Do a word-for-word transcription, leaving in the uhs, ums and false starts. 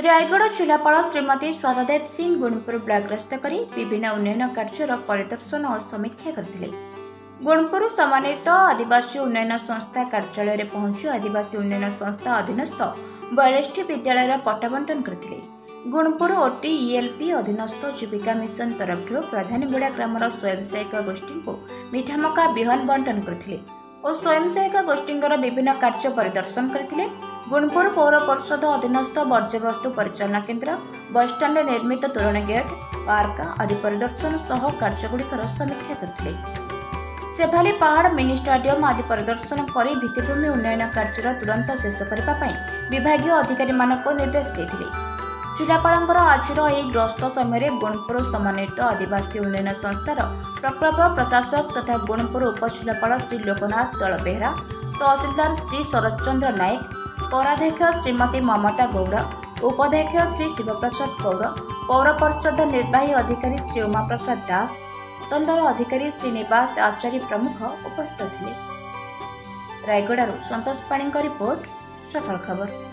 रायगढ़ जिलापाल श्रीमती स्वादादेव सिंह गुणपुर ब्लॉक गस्त कर विभिन्न उन्नयन कार्यर परिदर्शन और समीक्षा करते। गुणपुर समन्वित आदिवासी उन्नयन संस्था कार्यालय पहुंची आदिवासी उन्नयन संस्था अधीनस्थ बयालीस विद्यालय पट्टाबंटन करते। गुणपुर ओटी ईएलपी अधीनस्थ जीविका मिशन तरफ प्रधानगुड़ा ग्रामर स्वयं सहायक गोष्ठी को मिठामका बिहन बंटन करते और स्वयं सहायक गोष्ठी विभिन्न कार्य परिदर्शन करते। गुणपुर पौर परिषद अधीनस्थ वर्ज्यवस्तु परिचालना केन्द्र बसस्टाण्ड निर्मित तोरण गेट पार्क आदि परिदर्शन सह कार्यगुड़िकर समीक्षा करते। सेभाली पहाड़ मिनी स्टाडियम आदि परिदर्शन कर भित्तिभूमि उन्नयन कार्य तुरंत शेष करने विभागीय अधिकारी मानक निर्देश देते। जिलापाल आज गस्त समय गुणपुर समन्वित आदिवासी उन्नयन संस्थार प्रकल्प प्रशासक तथा गुणपुर उपजिलापाल श्री लोकनाथ दल बेहरा, तहसिलदार श्री शरद चंद्र नायक, पौराध्यक्ष श्रीमती ममता गौड़, उपाध्यक्ष श्री शिवप्रसाद गौड़, पौर परिषद निर्वाही अधिकारी श्री उमा प्रसाद दास, तंदर अधिकारी श्रीनिवास आचार्य प्रमुख उपस्थित थे। रायगढ़ संतोष पाणी रिपोर्ट, सकाळ खबर।